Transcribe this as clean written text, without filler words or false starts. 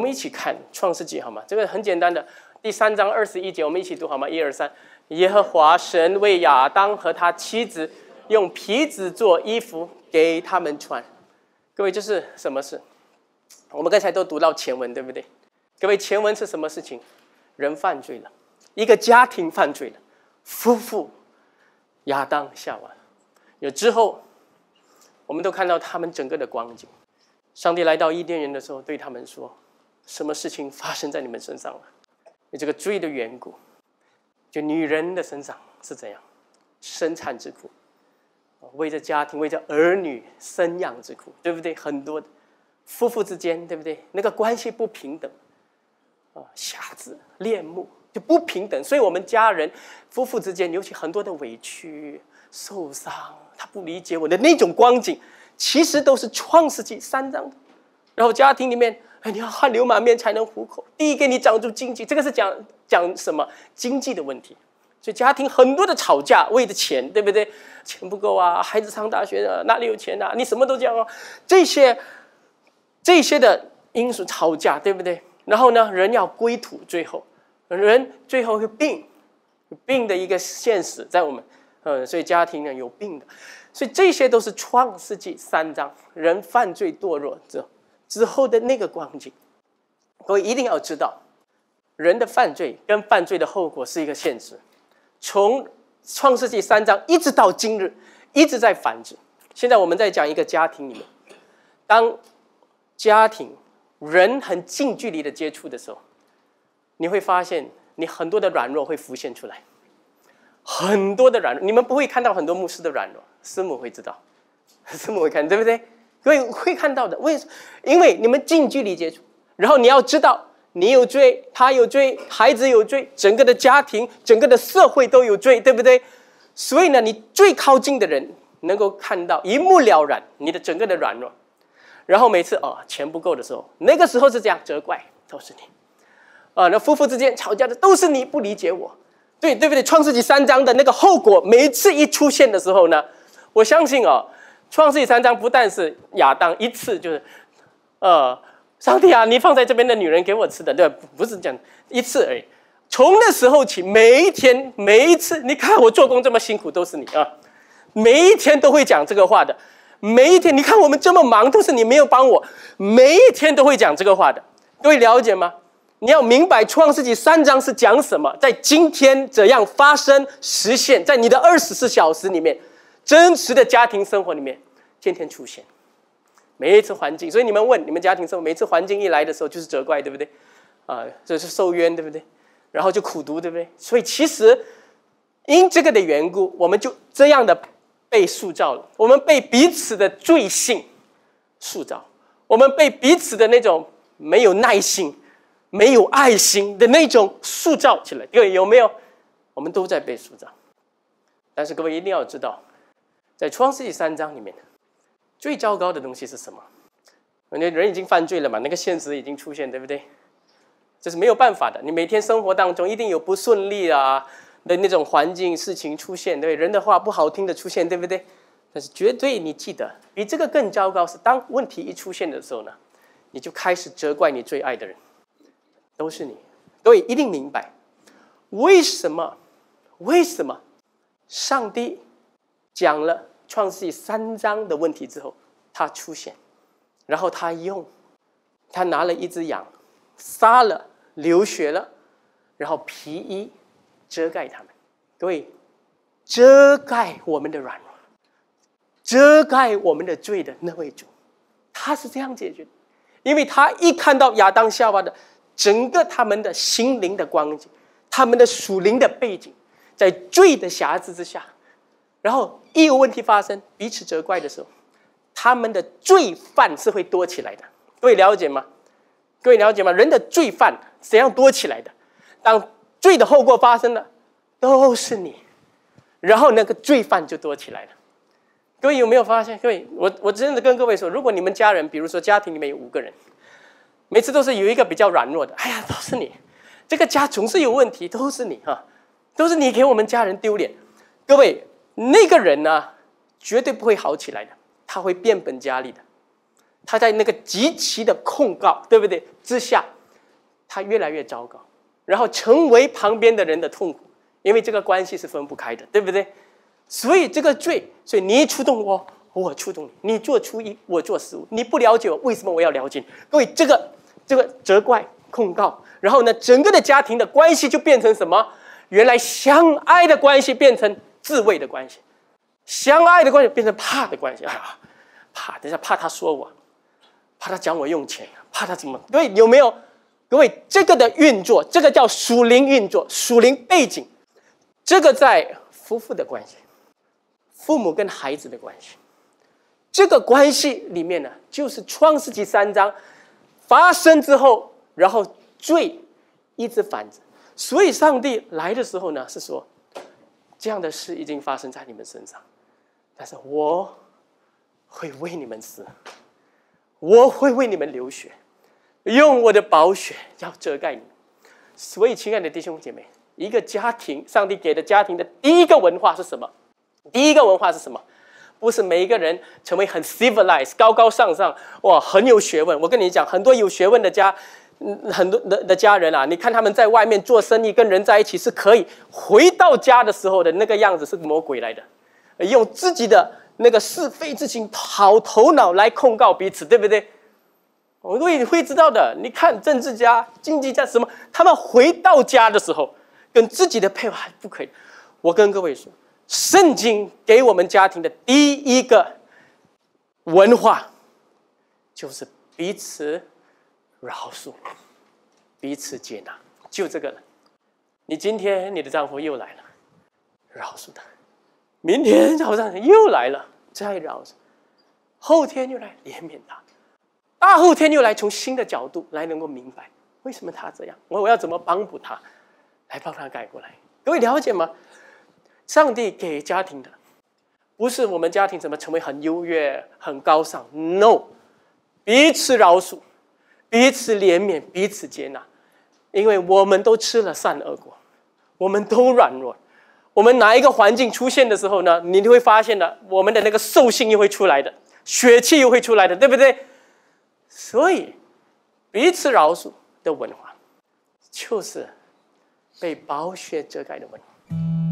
们一起看创世纪好吗？这个很简单的，第3章21节，我们一起读好吗？1、2、3。耶和华神为亚当和他妻子用皮子做衣服给他们穿。各位，这是什么事？我们刚才都读到前文，对不对？各位，前文是什么事情？人犯罪了，一个家庭犯罪了，夫妇亚当夏娃。有之后，我们都看到他们整个的光景。上帝来到伊甸园的时候，对他们说：什么事情发生在你们身上了？有这个罪的缘故，就女人的身上是怎样？生产之苦，为着家庭，为着儿女生养之苦，对不对？很多的夫妇之间，对不对？那个关系不平等，瞎子恋慕就不平等，所以我们家人夫妇之间，尤其很多的委屈、受伤，他不理解我的那种光景，其实都是创世纪3章的。然后家庭里面，你要汗流满面才能糊口，第一给你长出经济，这个是讲什么经济的问题。所以家庭很多的吵架，为着钱，对不对？钱不够啊，孩子上大学啊，哪里有钱啊？你什么都讲啊，这些的因素吵架，对不对？然后呢，人要归土，人最后会病的一个现实在我们，所以家庭呢有病的，所以这些都是创世纪3章人犯罪堕落之后的那个光景。各位一定要知道，人的犯罪跟犯罪的后果是一个现实。从创世纪3章一直到今日，一直在繁殖。现在我们在讲一个家庭里面，当家庭人很近距离的接触的时候，你会发现你很多的软弱会浮现出来，很多的软弱。你们不会看到很多牧师的软弱，师母会知道，师母会看，对不对？会看到的。因为你们近距离接触，然后你要知道，你有罪，他有罪，孩子有罪，整个的家庭，整个的社会都有罪，对不对？所以呢，你最靠近的人能够看到一目了然你的整个的软弱。然后每次钱不够的时候，那个时候是这样责怪，都是你。那夫妇之间吵架的都是你不理解我，对不对？创世纪3章的那个后果，每一次一出现的时候呢，我相信创世纪3章不但是亚当一次就是上帝啊，你放在这边的女人给我吃的，对吧？不是讲一次而已。从那时候起，每一天每一次，你看我做工这么辛苦，都是你啊，每一天都会讲这个话的。每一天你看我们这么忙，都是你没有帮我，每一天都会讲这个话的。各位了解吗？你要明白创世纪3章是讲什么，在今天怎样发生实现，在你的24小时里面，真实的家庭生活里面天天出现。每一次环境，所以你们问你们家庭生活，每一次环境一来的时候就是责怪，对不对？这是受冤，对不对？然后就苦读，对不对？所以其实因这个的缘故，我们就这样的被塑造了，我们被彼此的罪性塑造，我们被彼此的那种没有耐心、没有爱心的那种塑造起来。各位有没有？我们都在被塑造。但是各位一定要知道，在创世纪3章里面，最糟糕的东西是什么？人已经犯罪了嘛，那个现实已经出现，对不对？这是没有办法的。你每天生活当中一定有不顺利啊的那种环境事情出现，对，人的话不好听的出现，对不对？但是绝对你记得，比这个更糟糕是，当问题一出现的时候呢，你就开始责怪你最爱的人，都是你。各位一定明白，为什么上帝讲了创世纪3章的问题之后，他出现，然后他拿了一只羊，杀了，流血了，然后皮衣遮盖他们。各位，遮盖我们的软弱，遮盖我们的罪的那位主，他是这样解决的。因为他一看到亚当夏娃的整个他们的心灵的光景，他们的属灵的背景，在罪的辖制之下，然后一有问题发生，彼此责怪的时候，他们的罪犯是会多起来的。各位了解吗？人的罪犯怎样多起来的？当罪的后果发生了，都是你，然后那个罪犯就多起来了。各位有没有发现？各位，我真的跟各位说，如果你们家人，比如说家庭里面有5个人，每次都是有一个比较软弱的，哎呀，都是你，这个家总是有问题，都是你都是你给我们家人丢脸。各位，那个人呢，绝对不会好起来的，他会变本加厉的。他在那个极其的控告，对不对之下， 它越来越糟糕，然后成为旁边的人的痛苦，因为这个关系是分不开的，对不对？所以这个罪，所以你触动我，我触动你，你做初一，我做15，你不了解我，为什么我要了解你？各位，这个责怪控告，然后呢，整个的家庭的关系就变成什么？原来相爱的关系变成自卫的关系，相爱的关系变成怕的关系。哎呀，怕，等一下怕他说我，怕他讲我用钱，怕他怎么？各位有没有？各位，这个的运作，这个叫属灵运作，属灵背景，这个在夫妇的关系，父母跟孩子的关系，这个关系里面呢，就是创世纪3章发生之后，然后罪一直繁殖。所以上帝来的时候呢，是说这样的事已经发生在你们身上，但是我会为你们死，我会为你们流血，用我的宝血要遮盖你们。所以亲爱的弟兄姐妹，一个家庭，上帝给的家庭的第一个文化是什么？第一个文化是什么？不是每一个人成为很 civilized 高高尚尚，哇，很有学问。我跟你讲，很多有学问的很多的家人啊，你看他们在外面做生意，跟人在一起是可以，回到家的时候的那个样子是魔鬼来的，用自己的那个是非之心、好头脑来控告彼此，对不对？我们会知道的。你看政治家、经济家什么，他们回到家的时候，跟自己的配偶还不可以。我跟各位说，圣经给我们家庭的第一个文化，就是彼此饶恕，彼此接纳，就这个了。你今天你的丈夫又来了，饶恕他；明天早上又来了，再饶恕；后天又来怜悯他；大后天又来从新的角度来能够明白为什么他这样，我要怎么帮补他，来帮他改过来。各位了解吗？上帝给家庭的不是我们家庭怎么成为很优越、很高尚 ，no， 彼此饶恕。彼此怜悯，彼此接纳，因为我们都吃了善恶果，我们都软弱。我们哪一个环境出现的时候呢，你会发现的，我们的那个兽性又会出来的，血气又会出来的，对不对？所以，彼此饶恕的文化，就是被宝血遮盖的文化。